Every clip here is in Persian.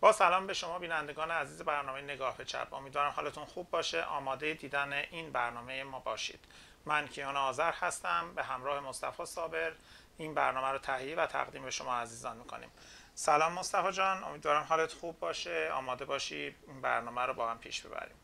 با سلام به شما بینندگان عزیز برنامه نگاه به چپ. امیدوارم حالتون خوب باشه. آماده دیدن این برنامه ما باشید. من کیان آذر هستم، به همراه مصطفی صابر این برنامه رو تهیه و تقدیم به شما عزیزان میکنیم. سلام مصطفی جان، امیدوارم حالت خوب باشه، آماده باشی این برنامه رو با هم پیش ببریم.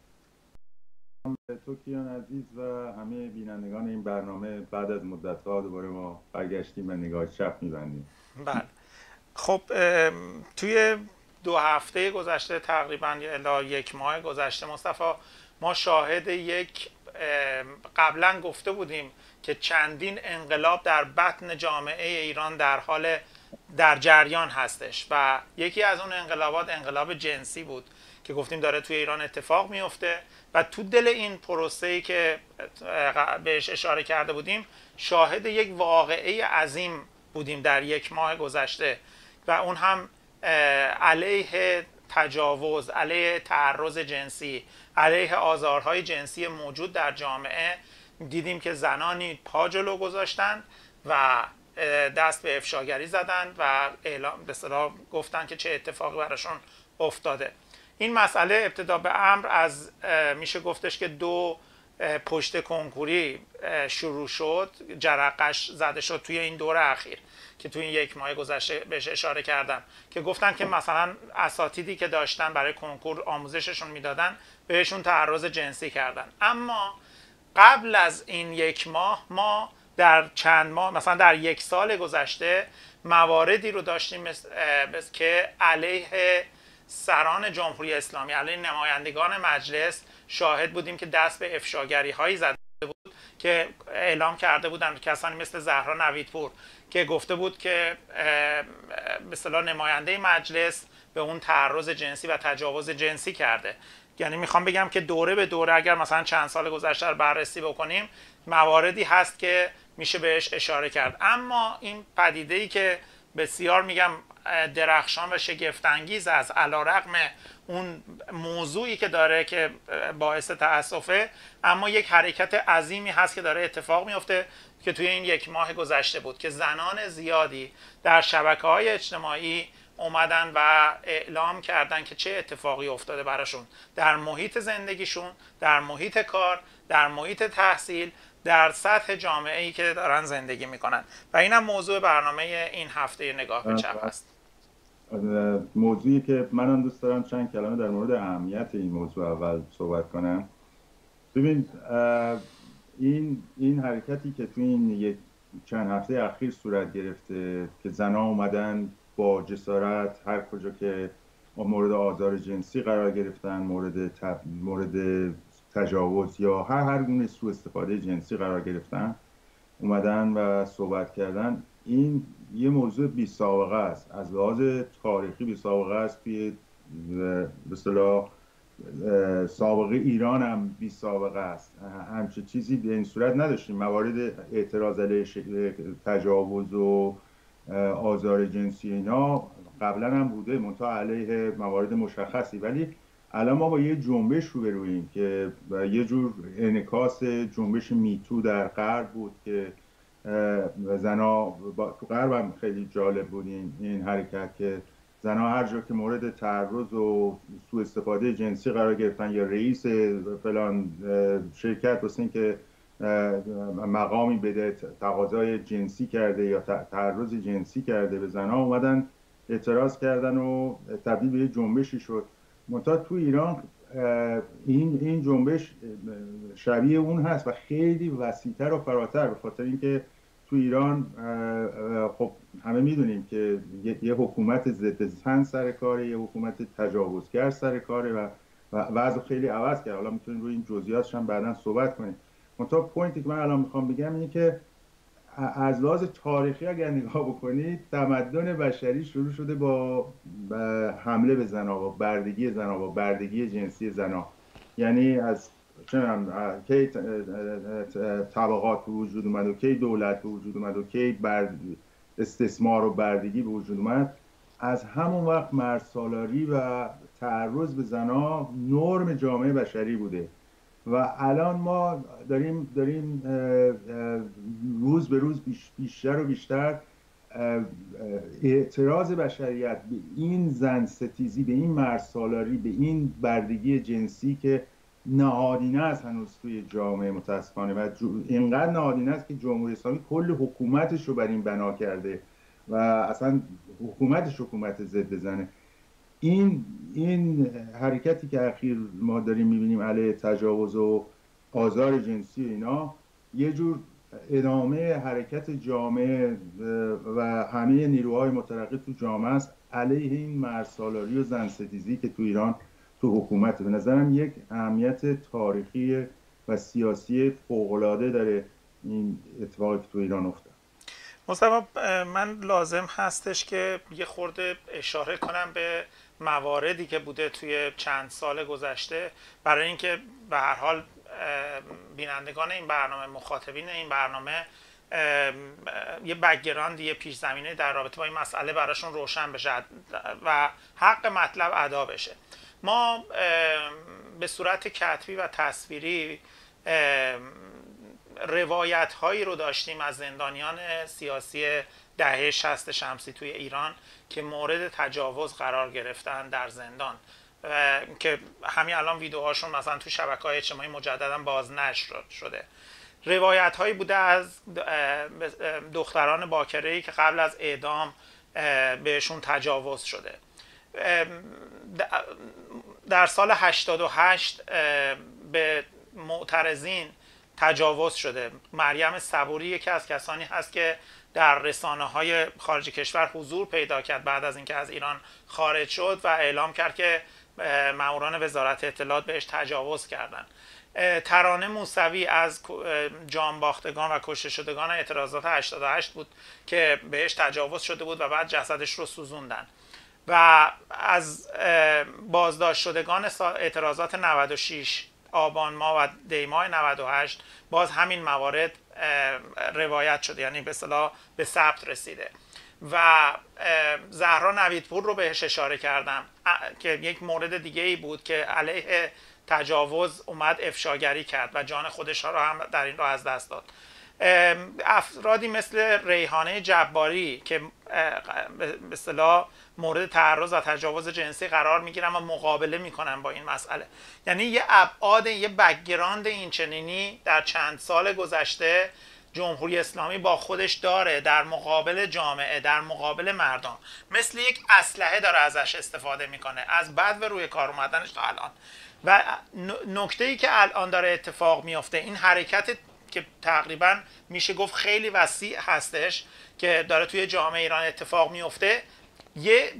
تو کیان عزیز و همه بینندگان این برنامه، بعد از مدت‌ها دوباره ما برگشتیم و نگاه چپ می‌بندیم. بله. خب توی 2 هفته گذشته تقریبا یا الا 1 ماه گذشته مصطفی، ما شاهد یک قبلا گفته بودیم که چندین انقلاب در بطن جامعه ایران در جریان هستش و یکی از اون انقلابات انقلاب جنسی بود که گفتیم داره توی ایران اتفاق میفته و تو دل این پروسه‌ای که بهش اشاره کرده بودیم شاهد یک واقعه عظیم بودیم در 1 ماه گذشته و اون هم علیه تجاوز، علیه تعرض جنسی، علیه آزارهای جنسی موجود در جامعه. دیدیم که زنانی پا جلو گذاشتن و دست به افشاگری زدند و اعلام به اصطلاح گفتن که چه اتفاقی براشون افتاده. این مسئله ابتدا به امر از میشه گفتش که 2 پشت کنکوری شروع شد، جرقش زده شد توی این دوره اخیر که توی این 1 ماه گذشته بهش اشاره کردم که گفتن که مثلا اساتیدی که داشتن برای کنکور آموزششون میدادن بهشون تعرض جنسی کردن. اما قبل از این 1 ماه ما در چند ماه، مثلا در 1 سال گذشته مواردی رو داشتیم که علیه سران جمهوری اسلامی، علیه نمایندگان مجلس شاهد بودیم که دست به افشاگری هایی زده بود که اعلام کرده بودند. کسانی مثل زهرا نویدپور که گفته بود که به اصطلاح نماینده مجلس به اون تعرض جنسی و تجاوز جنسی کرده. یعنی میخوام بگم که دوره به دوره اگر مثلا چند سال گذشته رو بررسی بکنیم مواردی هست که میشه بهش اشاره کرد. اما این پدیده‌ای که بسیار میگم درخشان و شگفت‌انگیز است، علیرغم اون موضوعی که داره که باعث تأسفه، اما یک حرکت عظیمی هست که داره اتفاق میفته که توی این 1 ماه گذشته بود که زنان زیادی در شبکه‌های اجتماعی اومدن و اعلام کردن که چه اتفاقی افتاده براشون در محیط زندگیشون، در محیط کار، در محیط تحصیل، در سطح جامعه‌ای که دارن زندگی میکنن و اینم موضوع برنامه این هفته نگاه به چپ هست. موضوعی که منم دوست دارم چند کلمه در مورد اهمیت این موضوع اول صحبت کنم. ببین، این حرکتی که توی این چند هفته اخیر صورت گرفته که زنها اومدن با جسارت هر کجا که مورد آزار جنسی قرار گرفتن، مورد تجاوز یا هر گونه سوء استفاده جنسی قرار گرفتن، اومدن و صحبت کردن. این یه موضوع بی سابقه است، از لحاظ تاریخی بی سابقه است. توی به اصطلاح سابقه ایران هم بی سابقه است. همچه چیزی به این صورت نداشتیم. موارد اعتراض علیه تجاوز و آزار جنسی اینا قبلا هم بوده، منتها علیه موارد مشخصی، ولی الان ما با یه جنبش روبروییم که یه جور انعکاس جنبش میتو در غرب بود که زنا تو غرب هم خیلی جالب بود این حرکت که زنها هر جا که مورد تعرض و سوء استفاده جنسی قرار گرفتن یا رئیس فلان شرکت واسه این که مقامی بده تقاضای جنسی کرده یا تعرض جنسی کرده به زنها، اومدن اعتراض کردن و تبدیل به یه جنبشی شد. منتها تو ایران این جنبش شبیه اون هست و خیلی وسیع‌تر و فراتر، به خاطر اینکه تو ایران خب همه میدونیم که یه حکومت ضد زن سر کاره، یه حکومت تجاوزگر سر کاره و وضع خیلی عوض کرد. حالا میتونیم روی این جزئیاتش هم بعداً صحبت کنیم. منتها پوینتی که من الان میخوام بگم اینه که از لحاظ تاریخی اگر نگاه بکنید، تمدن بشری شروع شده با حمله به زنها، با بردگی زنها، با بردگی جنسی زنها. یعنی از کی طبقات به وجود اومد و کی دولت به وجود اومد و کی استثمار و بردگی به وجود اومد، از همون وقت مردسالاری و تعرض به زنها نرم جامعه بشری بوده و الان ما داریم روز به روز بیشتر و بیشتر اعتراض بشریت به این زن ستیزی، به این مرسالاری، به این بردگی جنسی که نهادینه است هنوز توی جامعه متاسفانه و اینقدر نهادینه است که جمهوری اسلامی کل حکومتش رو بر این بنا کرده و اصلا حکومتش حکومت ضد زنه. این حرکتی که اخیر ما داریم میبینیم علیه تجاوز و آزار جنسی و اینا یه جور ادامه حرکت جامعه و همه نیروهای مترقی تو جامعه است علیه این مرسالاری و زن ستیزی که تو ایران تو حکومت. به نظرم یک اهمیت تاریخی و سیاسی فوق‌العاده داره این اتفاقی که تو ایران افتاد. مصطفی، من لازم هستش که یه خورده اشاره کنم به مواردی که بوده توی چند سال گذشته برای اینکه به هر حال بینندگان این برنامه، مخاطبین این برنامه یه بک‌گراند، یه پیش زمینه در رابطه با این مسئله براشون روشن بشه و حق مطلب ادا بشه. ما به صورت کتبی و تصویری روایت هایی رو داشتیم از زندانیان سیاسی دهه 60 شمسی توی ایران که مورد تجاوز قرار گرفتن در زندان که همین الان ویدیوهاشون مثلا تو شبکه‌های اجتماعی مجددا بازنشر شده. روایت هایی بوده از دختران باکره‌ای که قبل از اعدام بهشون تجاوز شده. در سال 88 به معترضین تجاوز شده. مریم صبوری یکی از کسانی هست که در رسانه‌های خارج کشور حضور پیدا کرد بعد از اینکه از ایران خارج شد و اعلام کرد که ماموران وزارت اطلاعات بهش تجاوز کردند. ترانه موسوی از جانباختگان و کشته شدگان اعتراضات 88 بود که بهش تجاوز شده بود و بعد جسدش رو سوزوندن. و از بازداشت شدگان اعتراضات 96 آبان ماه و دی ماه 98 باز همین موارد روایت شده، یعنی به اصطلاح به ثبت رسیده. و زهرا نویدپور رو بهش اشاره کردم که یک مورد دیگه ای بود که علیه تجاوز اومد افشاگری کرد و جان خودش رو هم در این راه از دست داد. افرادی مثل ریحانه جباری که به اصطلاح مورد تعرض و تجاوز جنسی قرار میگیرن و مقابله میکنن با این مسئله. یعنی یه ابعاد، یه بک‌گراند این چنینی در چند سال گذشته جمهوری اسلامی با خودش داره در مقابل جامعه، در مقابل مردم، مثل یک اسلحه داره ازش استفاده میکنه از بعد و روی کار اومدنش تا الان. و نکته‌ای که الان داره اتفاق میفته، این حرکت که تقریبا میشه گفت خیلی وسیع هستش که داره توی جامعه ایران اتفاق میفته، یه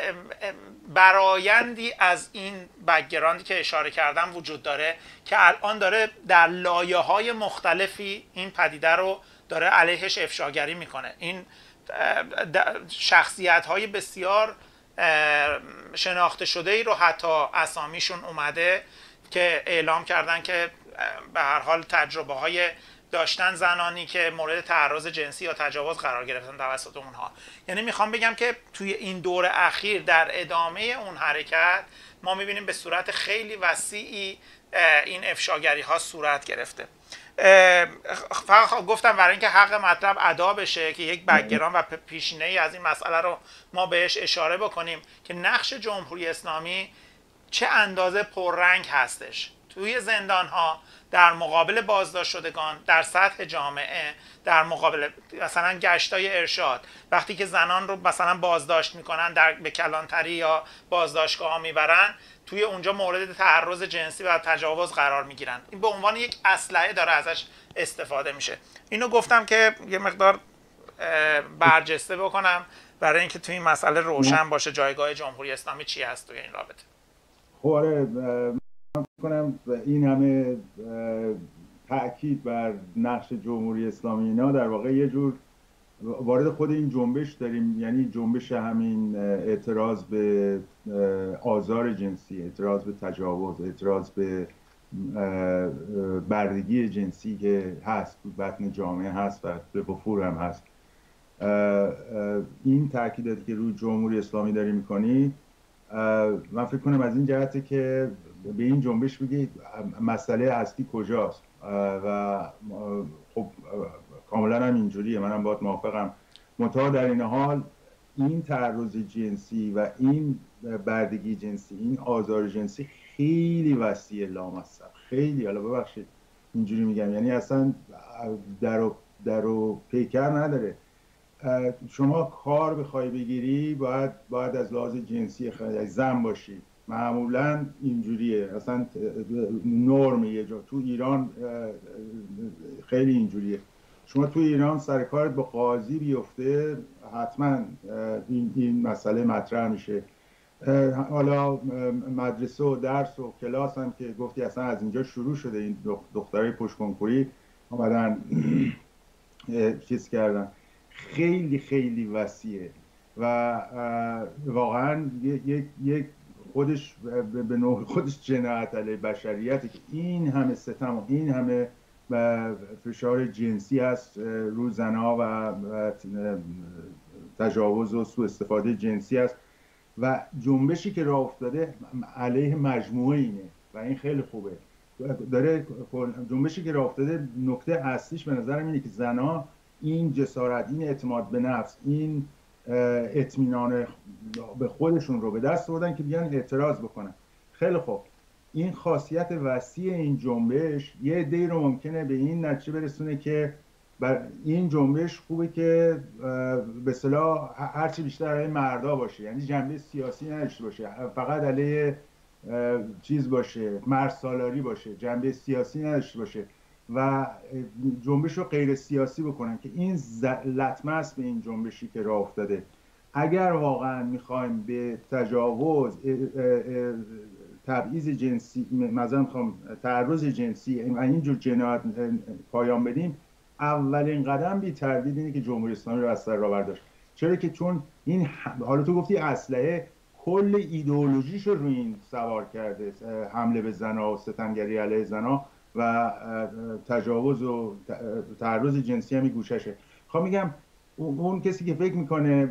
برایندی از این بک‌گراندی که اشاره کردم وجود داره که الان داره در لایه‌های مختلفی این پدیده رو داره علیهش افشاگری میکنه. این شخصیت‌های بسیار شناخته شده ای رو حتی اسامیشون اومده که اعلام کردن که به هر حال تجربه های داشتن زنانی که مورد تعرض جنسی یا تجاوز قرار گرفتن توسط اونها. یعنی میخوام بگم که توی این دور اخیر در ادامه اون حرکت ما میبینیم به صورت خیلی وسیعی این افشاگری ها صورت گرفته. فقط گفتم برای اینکه حق مطلب ادا بشه که یک بک‌گراند و پیشینه‌ای از این مسئله رو ما بهش اشاره بکنیم که نقش جمهوری اسلامی چه اندازه پررنگ هستش توی زندان ها، در مقابل بازداشت شدگان، در سطح جامعه، در مقابل مثلا گشتای ارشاد، وقتی که زنان رو مثلا بازداشت میکنن به کلانتری یا بازداشتگاه ها میبرن، توی اونجا مورد تعرض جنسی و تجاوز قرار میگیرن. این به عنوان یک اسلحه داره ازش استفاده میشه. اینو گفتم که یه مقدار برجسته بکنم برای اینکه توی این مسئله روشن باشه جایگاه جمهوری اسلامی چی هست توی این رابطه. خب آره، کنم این همه تأکید بر نقش جمهوری اسلامی اینا در واقع یه جور وارد خود این جنبش داریم، یعنی جنبش همین اعتراض به آزار جنسی، اعتراض به تجاوز، اعتراض به بردگی جنسی که هست تو بطن جامعه هست و به وفور هم هست. این تأکیداتی که روی جمهوری اسلامی داری میکنی من فکر کنم از این جهته که به این جنبش بگید مسئله اصلی کجاست و خب کاملا هم اینجوریه، منم باهات موافقم. منتها در این حال این تعرض جنسی و این بردگی جنسی، این آزار جنسی خیلی وسیع لامصب، خیلی، حالا ببخشید اینجوری میگم، یعنی اصلا در و پیکر نداره. شما کار بخوای بگیری باید از لحاظ جنسی زن باشی، معمولا اینجوریه، اصلا نرم یه جا تو ایران خیلی اینجوریه. شما تو ایران سر کارت با قاضی بیفته حتما این مسئله مطرح میشه. حالا مدرسه و درس و کلاس هم که گفتی اصلا از اینجا شروع شده، این دخترای پشت کنکوری آمدن چیز کردن، خیلی خیلی وسیعه و واقعا یک خودش به نوع خودش جنایت علیه بشریته که این همه ستم و این همه فشار جنسی هست رو زنها و تجاوز و سوء استفاده جنسی هست و جنبشی که راه افتاده علیه مجموعه اینه و این خیلی خوبه. داره جنبشی که راه افتاده نکته اصلیش به نظرم اینه که زنها این جسارت، این اعتماد به نفس، این اطمینان به خودشون رو به دست آوردن که بیان اعتراض بکنن. خیلی خوب، این خاصیت وسیع این جنبش یه عده‌ای رو ممکنه به این نتیجه برسونه که این جنبش خوبه که به اصطلاح هرچی بیشتر علیه مردا باشه، یعنی جنبه سیاسی نداشته باشه، فقط علیه چیز باشه، مرسالاری باشه، جنبه سیاسی نداشته باشه و جنبش رو غیر سیاسی بکنن که این لطمه است به این جنبشی که راه افتاده. اگر واقعا میخوایم به تجاوز، تبعیض جنسی، مثلا میخوام تعرض جنسی و اینجور جنایت پایان بدیم، اولین قدم بی تردید اینه که جمهوری اسلامی رو از سر راه برداشت. چرا که چون این حالا تو گفتی اسلحه، کل ایدئولوژیش رو روی این سوار کرده، حمله به زنها و ستمگری علیه زنها و تجاوز و تعرض جنسی هم گوششه. خب میگم اون کسی که فکر میکنه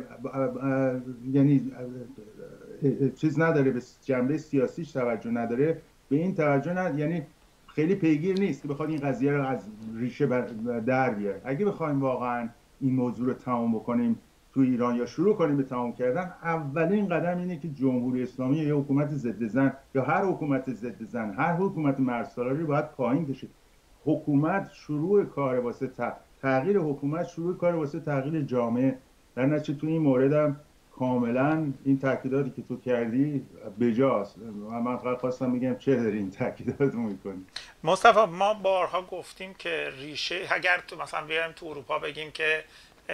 یعنی چیز نداره، به جنبه سیاسیش توجه نداره، به این توجه یعنی خیلی پیگیر نیست که بخواد این قضیه رو از ریشه در بیاره. اگه بخوایم واقعا این موضوع رو تمام بکنیم تو ایران یا شروع کنیم به تمام کردن، اولین قدم اینه که جمهوری اسلامی یا حکومت ضد زن یا هر حکومت ضد زن، هر حکومت مرسالاری باید پایین کشید. حکومت شروع کار واسه تغییر حکومت، شروع کار واسه تغییر جامعه. در نتیجه تو این موردم کاملا این تاکیداتی که تو کردی بجاست. من فقط خواستم بگم چه داری این تاکیدات میکنی. مصطفی، ما بارها گفتیم که ریشه، اگر تو مثلا بیایم تو اروپا بگیم که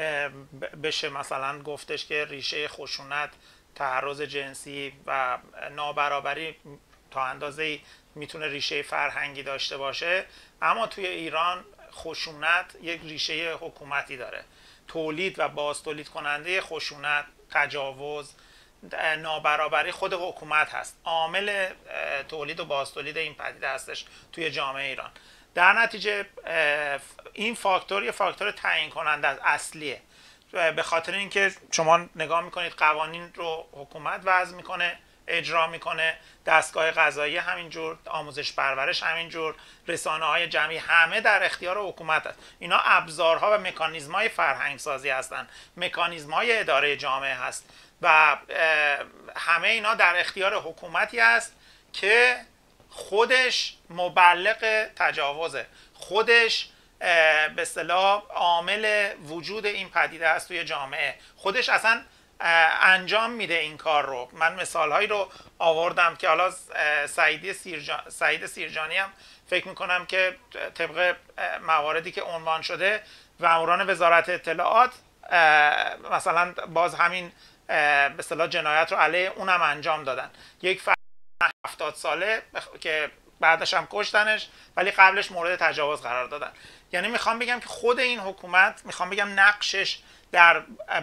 بشه مثلا گفتش که ریشه خشونت تعرض جنسی و نابرابری تا اندازه‌ای میتونه ریشه فرهنگی داشته باشه، اما توی ایران خشونت یک ریشه حکومتی داره. تولید و بازتولید کننده خشونت، تجاوز، نابرابری خود حکومت هست. عامل تولید و بازتولید این پدیده هستش توی جامعه ایران. در نتیجه این فاکتور یه فاکتور تعیین کننده اصلیه، به خاطر اینکه شما نگاه میکنید قوانین رو حکومت وضع میکنه، اجرا میکنه، دستگاه قضایی همینجور، آموزش پرورش همینجور، رسانه‌های جمعی همه در اختیار حکومت هست. اینا ابزارها و مکانیزم‌های فرهنگ سازی هستن، مکانیزم‌های اداره جامعه هست و همه اینا در اختیار حکومتی است که خودش مبلغ تجاوزه، خودش به اصطلاح عامل وجود این پدیده است توی جامعه، خودش اصلا انجام میده این کار رو. من مثالهایی رو آوردم که حالا سعید سیرجانی هم فکر میکنم که طبق مواردی که عنوان شده ماموران وزارت اطلاعات مثلا باز همین به اصطلاح جنایت رو علیه اونم انجام دادن. یک فرد 70 ساله که بعدش هم کشتنش ولی قبلش مورد تجاوز قرار دادن. یعنی میخوام بگم که خود این حکومت، میخوام بگم نقشش در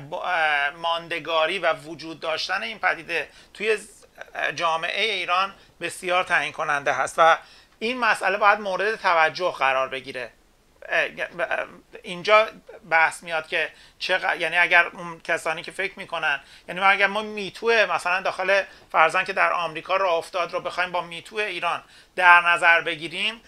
ماندگاری و وجود داشتن این پدیده توی جامعه ایران بسیار تعیین کننده هست و این مسئله باید مورد توجه قرار بگیره. اینجا بحث میاد که یعنی اگر اون کسانی که فکر میکنن، یعنی اگر ما میتو مثلا داخل فرضاً که در آمریکا راه افتاد رو بخوایم با میتو ایران در نظر بگیریم،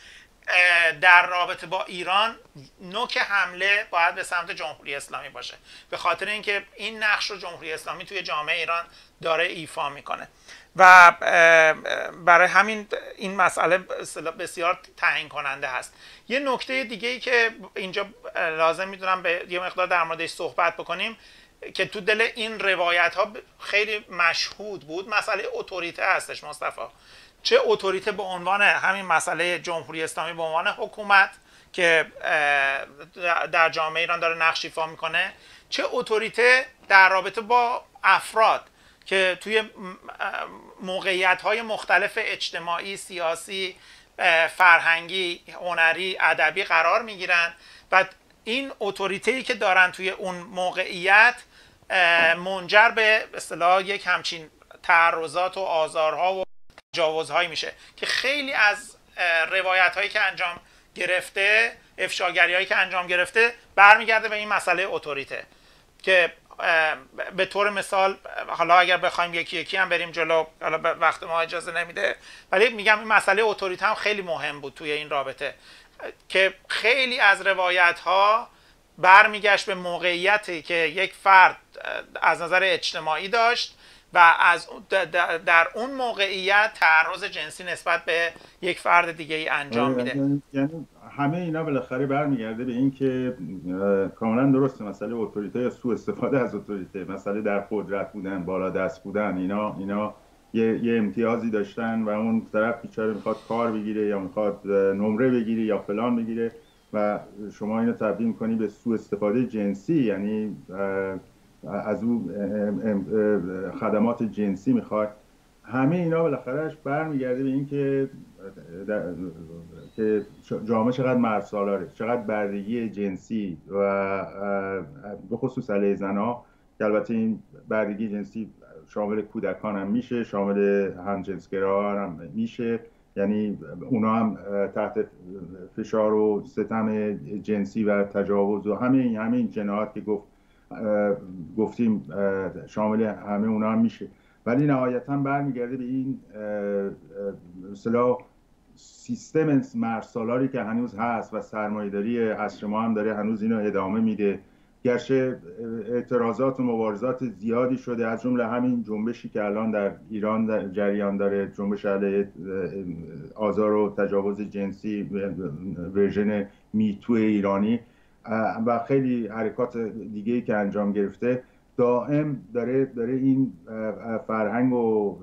در رابطه با ایران نوک حمله باید به سمت جمهوری اسلامی باشه، به خاطر اینکه این نقش رو جمهوری اسلامی توی جامعه ایران داره ایفا میکنه و برای همین این مسئله بسیار تعیین کننده هست. یه نکته دیگه ای که اینجا لازم میدونم به یه مقدار در موردش صحبت بکنیم که تو دل این روایت ها خیلی مشهود بود، مسئله اتوریته هستش مصطفی. چه اتوریته به عنوان همین مسئله جمهوری اسلامی به عنوان حکومت که در جامعه ایران داره نقش ایفا میکنه، چه اتوریته در رابطه با افراد که توی موقعیت‌های مختلف اجتماعی، سیاسی، فرهنگی، هنری، ادبی قرار میگیرن و این اتوریته‌ای که دارن توی اون موقعیت منجر به اصطلاح یک همچین تعرضات و آزارها و تجاوزهایی میشه که خیلی از روایت‌هایی که انجام گرفته، افشاگری‌هایی که انجام گرفته برمیگرده به این مسئله اتوریته که به طور مثال حالا اگر بخوایم یکی یکی هم بریم جلو، حالا وقت ما اجازه نمیده، ولی میگم این مسئله اتوریته هم خیلی مهم بود توی این رابطه که خیلی از روایت ها برمیگشت به موقعیتی که یک فرد از نظر اجتماعی داشت و از در اون موقعیت تعرض جنسی نسبت به یک فرد دیگه ای انجام میده. یعنی همه اینا بالاخره برمیگرده به این که کاملا درسته مسئله اتوریته یا سوء استفاده از اتوریته، مسئله در قدرت بودن، بالا دست بودن، اینا یه امتیازی داشتن و اون طرف بیچاره میخواد کار بگیره یا میخواد نمره بگیره یا فلان بگیره و شما اینو تبدیل میکنی به سوء استفاده جنسی، یعنی از اون خدمات جنسی میخواد. همه اینا بالاخرهش برمیگرده به این که جامعه چقدر مردسالاره، چقدر بردگی جنسی و به خصوص علیه زنها، که البته این بردگی جنسی شامل کودکان هم میشه، شامل همجنسگرایان هم میشه، یعنی اونا هم تحت فشار و ستم جنسی و تجاوز و همه این جنایات که گفتیم شامل همه اونا هم میشه. ولی نهایتا برمیگرده به این مثلا سیستم مرسالاری که هنوز هست و سرمایه‌داری عصر ما هم داره هنوز اینو ادامه میده، گرچه اعتراضات و مبارزات زیادی شده، از جمله همین جنبشی که الان در ایران در جریان داره، جنبش علیه آزار و تجاوز جنسی، ورژن میتو ایرانی و خیلی حرکات دیگه‌ای که انجام گرفته، دائم داره این فرهنگ و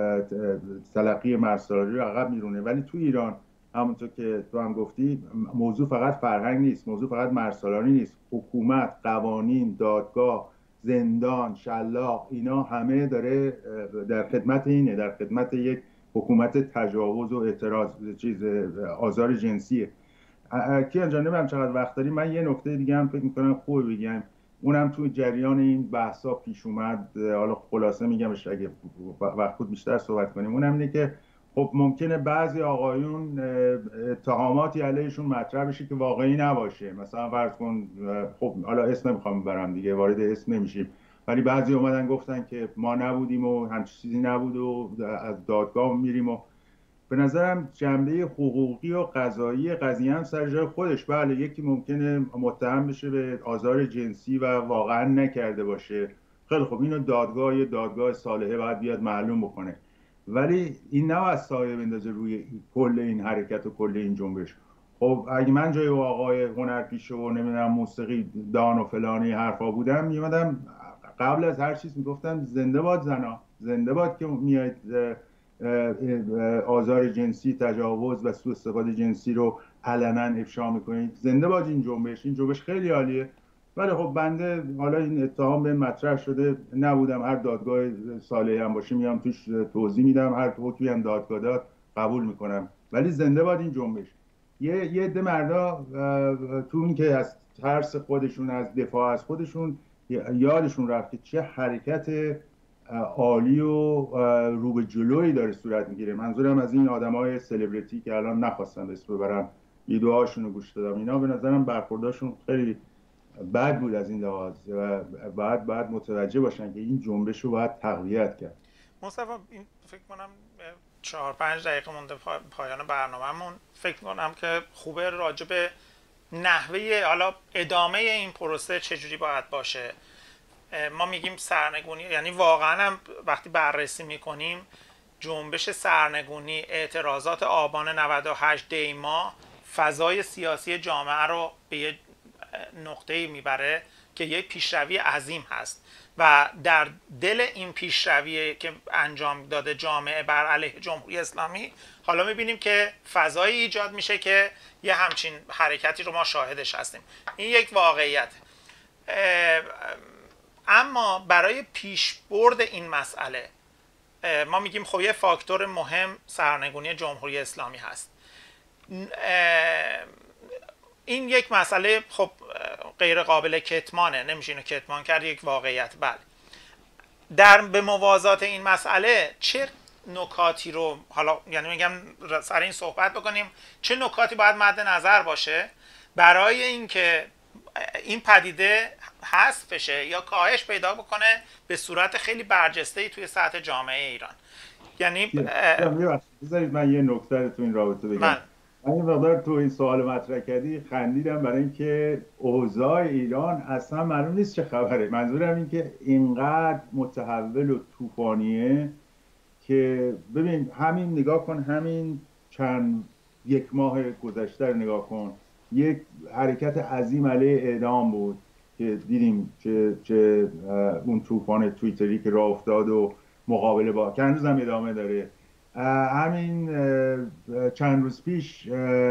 تلقی مرسالاری رو عقب میرونه. ولی تو ایران همونطور که تو هم گفتی، موضوع فقط فرهنگ نیست، موضوع فقط مرسالاری نیست، حکومت، قوانین، دادگاه، زندان، شلاق، اینا همه داره در خدمت اینه، در خدمت یک حکومت تجاوز و اعتراض آزار جنسیه. کیان جان، نمیدونم چقدر وقت داری، من یه نکته دیگه هم فکر میکنم خوبه بگم، اونم تو جریان این بحثا پیش اومد، حالا خلاصه میگمش اگه وقت بود بیشتر صحبت کنیم. اونم اینه که خب ممکنه بعضی آقایون اتهاماتی علیهشون مطرح بشه که واقعی نباشه، مثلا فرض کن، خب حالا اسم نمیخوام ببرم دیگه، وارد اسم نمیشیم، ولی بعضی اومدن گفتن که ما نبودیم و همچین چیزی نبود و از دادگاه میریم و به نظرم جنبه حقوقی و قضایی قضیه هم سر جای خودش. بله، یکی ممکنه متهم بشه به آزار جنسی و واقعا نکرده باشه، خیلی خب اینو دادگاه صالحه باید بیاد معلوم بکنه، ولی این نباید سایه بندازه روی کل این حرکت و کل این جنبش. خب اگه من جای آقای هنرپیشه و نمیدونم موسیقی دان و فلانی حرفا بودم، میومدم قبل از هر چیز میگفتم زنده باد زنا، زنده باد که میاد آزار جنسی، تجاوز و سوء استفاده جنسی رو علنا افشا میکنید، زنده باد این جنبش خیلی عالیه. ولی خب بنده حالا این اتهام به مطرح شده، نبودم، هر دادگاه صالحی هم باشه میام توش توضیح میدم، هر حکمی هم دادگاه داد قبول میکنم، ولی زنده باد این جنبش. یه عده مردا تو این که از ترس خودشون، از دفاع از خودشون، یادشون رفت که چه حرکت عالی و رو به جلویی داره صورت میگیره. منظورم از این آدمای سلبریتی که الان نخواستم اسم ببرم، ویدیوهاشون رو گوش دادم، اینا به نظرم برخورداشون خیلی بد بود از این لحاظ و باید متوجه باشن که این جنبش رو باید تقویت کرد. مصطفی این فکر کنم 4-5 دقیقه مونده پایان برنامه‌مون. فکر کنم که خوبه راجع به نحوه حالا ادامه این پروسه چجوری باید باشه. ما میگیم سرنگونی، یعنی واقعا هم وقتی بررسی میکنیم جنبش سرنگونی، اعتراضات آبان 98 دیما فضای سیاسی جامعه رو به یه نقطه‌ای میبره که یه پیشروی عظیم هست و در دل این پیشروی که انجام داده جامعه بر علیه جمهوری اسلامی حالا میبینیم که فضایی ایجاد میشه که یه همچین حرکتی رو ما شاهدش هستیم. این یک واقعیت. اما برای پیشبرد این مسئله ما میگیم خب یه فاکتور مهم سرنگونی جمهوری اسلامی هست. این یک مسئله خب غیر قابل کتمانه، نمیشه اینو کتمان کرد، یک واقعیت. بله، در به موازات این مسئله چه نکاتی رو حالا یعنی میگم سر این صحبت بکنیم، چه نکاتی باید مد نظر باشه برای اینکه این پدیده حذف بشه یا کاهش پیدا بکنه به صورت خیلی برجسته‌ای توی سطح جامعه ایران. یعنی بذارید من یه نکته رو تو این رابطه بگم. من یه مقدار تو این سوال مطرح کردی خندیدم برای اینکه اوضاع ایران اصلا معلوم نیست چه خبره. منظورم این که اینقدر متحول و طوفانیه که ببین همین نگاه کن، همین یک ماه گذشته رو نگاه کن، یک حرکت عظیم علیه اعدام بود که دیدیم چه اون طوفان توییتری که راه افتاد و مقابله با که هنوز هم ادامه داره. همین چند روز پیش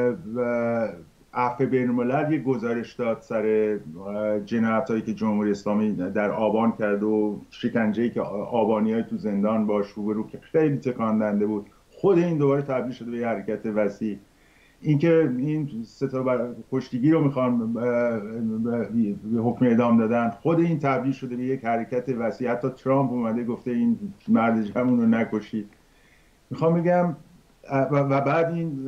عفو بین الملل یک گزارش داد سر جنایتایی که جمهوری اسلامی در آبان کرد و شکنجه‌ای که آبانی‌های تو زندان باش روبرو که خیلی تکان دهنده بود. خود این دوباره تبدیل شده به یک حرکت وسیع. اینکه این سه تا کشتیگیر رو میخوان به حکم اعدام دادن، خود این تبدیل شده به یک حرکت وسیع. حتی ترامپ اومده گفته این مرد جوون رو نکشید. میخوام بگم و بعد این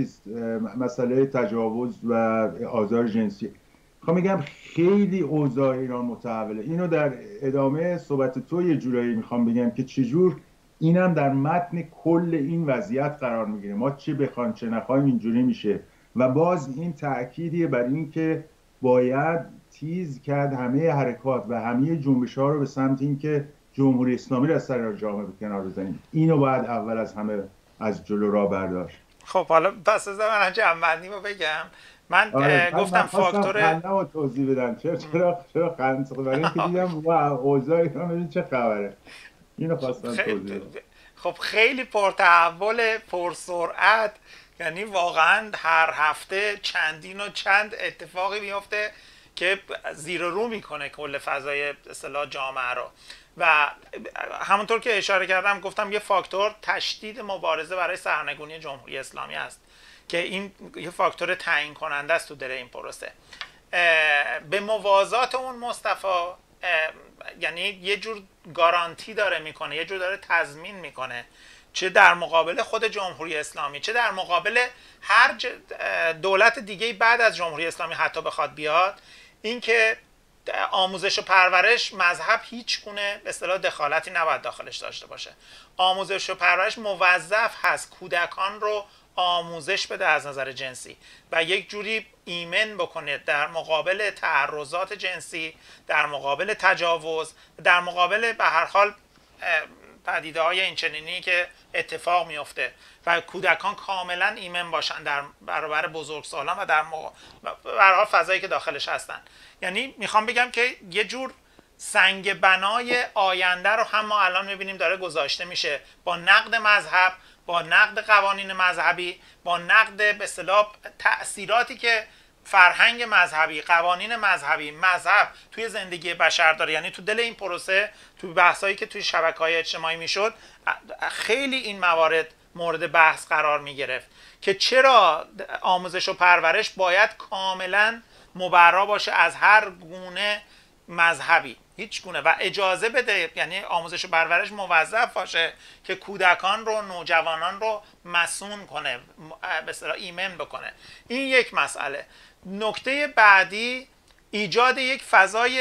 مسئله تجاوز و آزار جنسی، میخوام بگم خیلی اوضاع ایران متحوله. اینو در ادامه صحبت تو یه جورایی میخوام بگم که چجور اینم در متن کل این وضعیت قرار میگیره. ما چه بخوایم چه نخوایم اینجوری میشه و باز این تأکیدیه بر این که باید تیز کرد همه حرکات و همه جنبش ها رو به سمت این که جمهوری اسلامی رو از سر جامعه به کنار بزنیم. اینو باید اول از همه از جلو راه برداشت. خب حالا پس از من جمع‌بندی رو بگم. من گفتم فاکتور رو توضیح بدم چرا قند برای اینکه دیدم واو اوضاع ایران ببین چه خبره. اینو خواستم توضیح بدم. خب خیلی پرتحول، پرسرعت، یعنی واقعا هر هفته چندین و چند اتفاقی میفته که زیر و رو میکنه کل فضای اصطلاح جامعه رو. و همونطور که اشاره کردم گفتم یه فاکتور تشدید مبارزه برای سرنگونی جمهوری اسلامی است که این یه فاکتور تعیین کننده است تو دل این پروسه. به موازات اون مصطفی یعنی یه جور گارانتی داره میکنه، یه جور داره تضمین میکنه، چه در مقابل خود جمهوری اسلامی چه در مقابل هر دولت دیگه بعد از جمهوری اسلامی حتی بخواد بیاد، اینکه آموزش و پرورش مذهب هیچ گونه به اصطلاح دخالتی نباید داخلش داشته باشه. آموزش و پرورش موظف هست کودکان رو آموزش بده از نظر جنسی و یک جوری ایمن بکنه در مقابل تعرضات جنسی، در مقابل تجاوز، در مقابل به هر حال پدیده های اینچنینی که اتفاق میفته و کودکان کاملا ایمن باشن در برابر بزرگسالان و در هر حال فضایی که داخلش هستن. یعنی میخوام بگم که یه جور سنگ بنای آینده رو هم ما الان میبینیم داره گذاشته میشه با نقد مذهب، با نقد قوانین مذهبی، با نقد به اصطلاح تأثیراتی که فرهنگ مذهبی، قوانین مذهبی، مذهب توی زندگی بشر داره. یعنی تو دل این پروسه، توی بحثایی که توی شبکه‌های اجتماعی میشد، خیلی این موارد مورد بحث قرار میگرفت که چرا آموزش و پرورش باید کاملا مبرا باشه از هر گونه مذهبی، هیچ گونه، و اجازه بده، یعنی آموزش و پرورش موظف باشه که کودکان رو، نوجوانان رو مسون کنه، به اصطلاح ایمن بکنه. این یک مسئله. نکته بعدی ایجاد یک فضای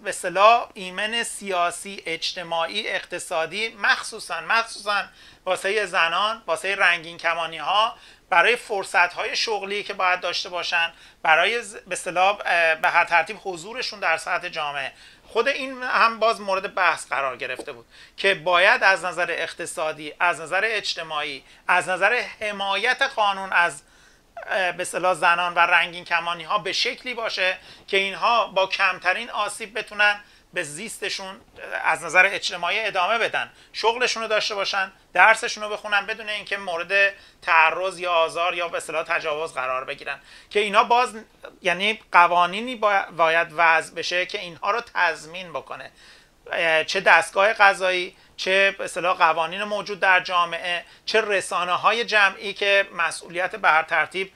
به اصطلاح ایمن سیاسی، اجتماعی، اقتصادی، مخصوصا واسه زنان، واسه رنگین کمانی ها، برای فرصت های شغلی که باید داشته باشن، برای به اصطلاح به هر ترتیب حضورشون در سطح جامعه. خود این هم باز مورد بحث قرار گرفته بود که باید از نظر اقتصادی، از نظر اجتماعی، از نظر حمایت قانون از به اصطلاح زنان و رنگین کمانی ها به شکلی باشه که اینها با کمترین آسیب بتونن به زیستشون از نظر اجتماعی ادامه بدن، شغلشون رو داشته باشن، درسشون رو بخونن بدون اینکه مورد تعرض یا آزار یا به اصطلاح تجاوز قرار بگیرن. که اینا باز یعنی قوانینی باید وضع بشه که اینها رو تضمین بکنه، چه دستگاه قضایی، چه به اصطلاح قوانین موجود در جامعه، چه رسانه‌های جمعی که مسئولیت به هر ترتیب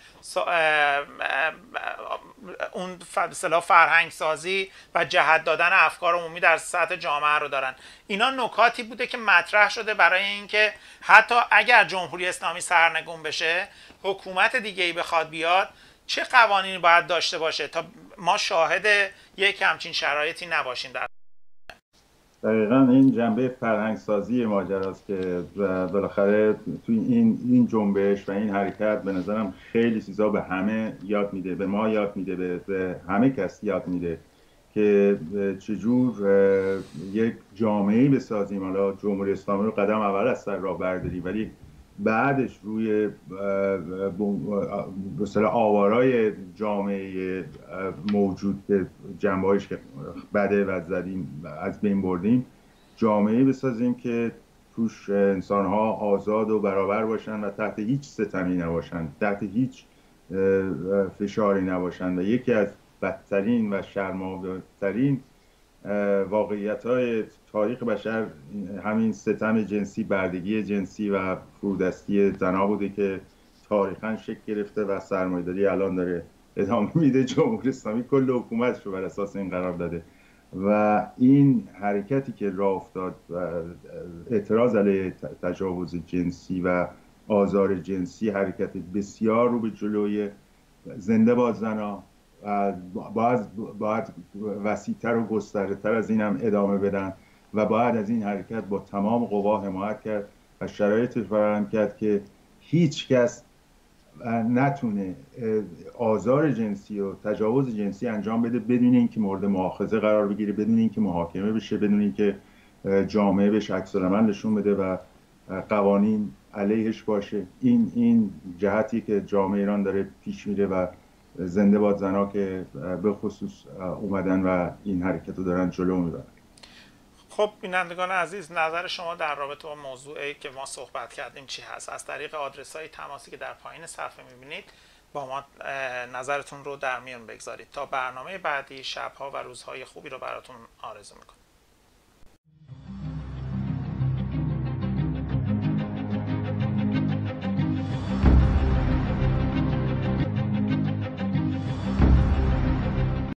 اون به اصطلاح فرهنگ سازی و جهت دادن افکار عمومی در سطح جامعه رو دارن. اینا نکاتی بوده که مطرح شده برای اینکه حتی اگر جمهوری اسلامی سرنگون بشه، حکومت دیگه‌ای بخواد بیاد، چه قوانینی باید داشته باشه تا ما شاهد یک همچین شرایطی نباشیم. در دقیقا این جنبه فرهنگسازی ماجراست که بالاخره توی این جنبش و این حرکت به نظرم خیلی چیزا به همه یاد میده، به ما یاد میده، به همه کس یاد میده که چجور یک جامعه‌ای بسازیم. حالا جمهوری اسلامی رو قدم اول از سر راه برداری، ولی بعدش روی مثلا آوارای جامعه موجود که جنبه‌هایش که بده و زدیم از بین بردیم، جامعه بسازیم که توش انسان‌ها آزاد و برابر باشن و تحت هیچ ستمی نباشن، تحت هیچ فشاری نباشن. و یکی از بدترین و شرم‌آورترین واقعیت‌های تاریخ بشر همین ستم جنسی، بردگی جنسی و فرودستی زن‌ها بوده که تاریخاً شکل گرفته و سرمایه‌داری الان داره ادامه میده. جمهوری اسلامی کل حکومتش رو بر اساس این قرار داده و این حرکتی که راه افتاد و اعتراض علیه تجاوز جنسی و آزار جنسی حرکت بسیار رو به جلوی. زنده باد زن‌ها باید وسیع‌تر و گسترده‌تر از این هم ادامه بدن و باید از این حرکت با تمام قوا حمایت کرد و شرایطی فراهم کرد که هیچ کس نتونه آزار جنسی و تجاوز جنسی انجام بده بدون اینکه مورد مؤاخذه قرار بگیره، بدون اینکه محاکمه بشه، بدون اینکه جامعه بهش عکس‌العمل نشون بده و قوانین علیهش باشه. این جهتی که جامعه ایران داره پیش میره و زنده باد زنها که به خصوص اومدن و این حرکت رو دارن جلو میبرن. خب بینندگان عزیز، نظر شما در رابطه با موضوعی که ما صحبت کردیم چی هست؟ از طریق آدرس‌های تماسی که در پایین صفحه میبینید با ما نظرتون رو در میون بگذارید. تا برنامه بعدی، شب‌ها و روزهای خوبی رو براتون آرزو میکنم.